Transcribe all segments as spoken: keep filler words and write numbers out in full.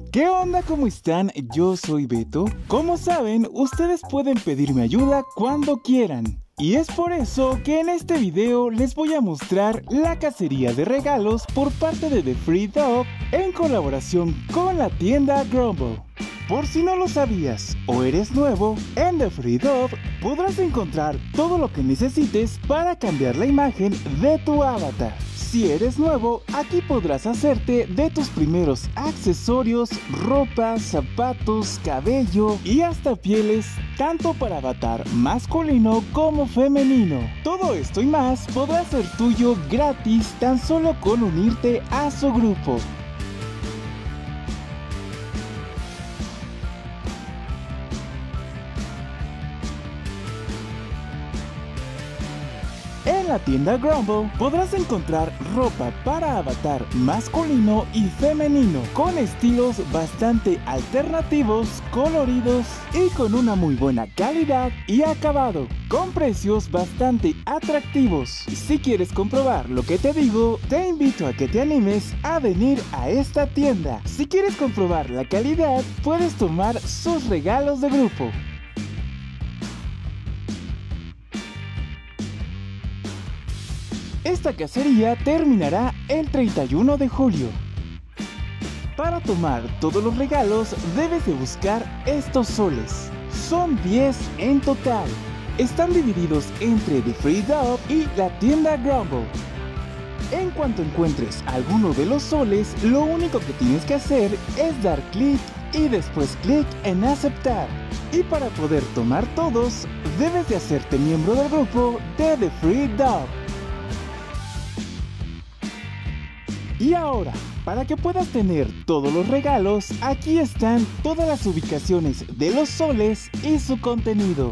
¿Qué onda? ¿Cómo están? Yo soy Beto. Como saben, ustedes pueden pedirme ayuda cuando quieran. Y es por eso que en este video les voy a mostrar la cacería de regalos por parte de The Free Dog en colaboración con la tienda Grumble. Por si no lo sabías o eres nuevo, en The Free Dog podrás encontrar todo lo que necesites para cambiar la imagen de tu avatar. Si eres nuevo, aquí podrás hacerte de tus primeros accesorios, ropa, zapatos, cabello y hasta pieles, tanto para avatar masculino como femenino. Todo esto y más podrá ser tuyo gratis tan solo con unirte a su grupo. En la tienda Grumble podrás encontrar ropa para avatar masculino y femenino con estilos bastante alternativos, coloridos y con una muy buena calidad y acabado, con precios bastante atractivos. Si quieres comprobar lo que te digo, te invito a que te animes a venir a esta tienda. Si quieres comprobar la calidad, puedes tomar sus regalos de grupo. Esta cacería terminará el treinta y uno de julio. Para tomar todos los regalos debes de buscar estos soles. Son diez en total. Están divididos entre The Free Dog y la tienda Grumble. En cuanto encuentres alguno de los soles, lo único que tienes que hacer es dar clic y después clic en aceptar. Y para poder tomar todos, debes de hacerte miembro del grupo de The Free Dog. Y ahora, para que puedas tener todos los regalos, aquí están todas las ubicaciones de los soles y su contenido.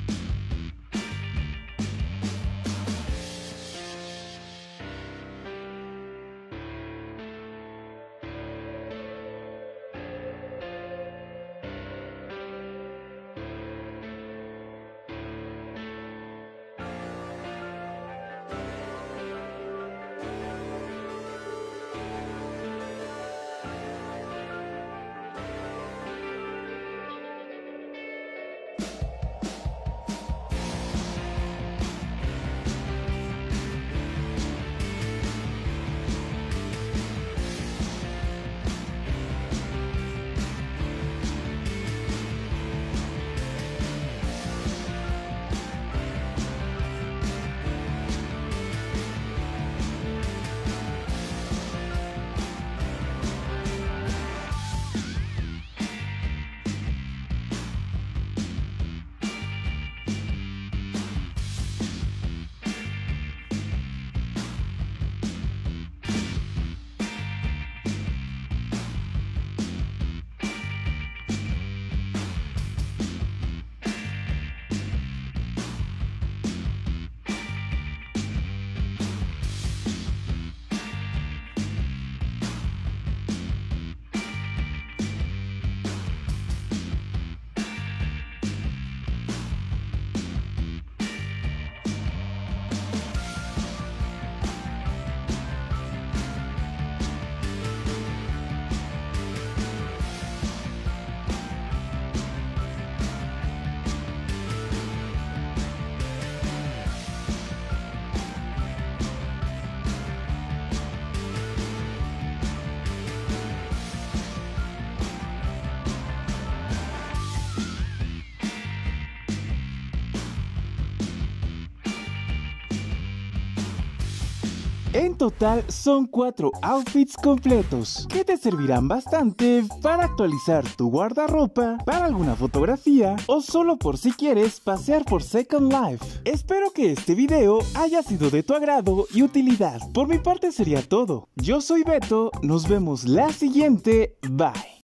En total son cuatro outfits completos que te servirán bastante para actualizar tu guardarropa, para alguna fotografía o solo por si quieres pasear por Second Life. Espero que este video haya sido de tu agrado y utilidad. Por mi parte sería todo. Yo soy Beto, nos vemos la siguiente, bye.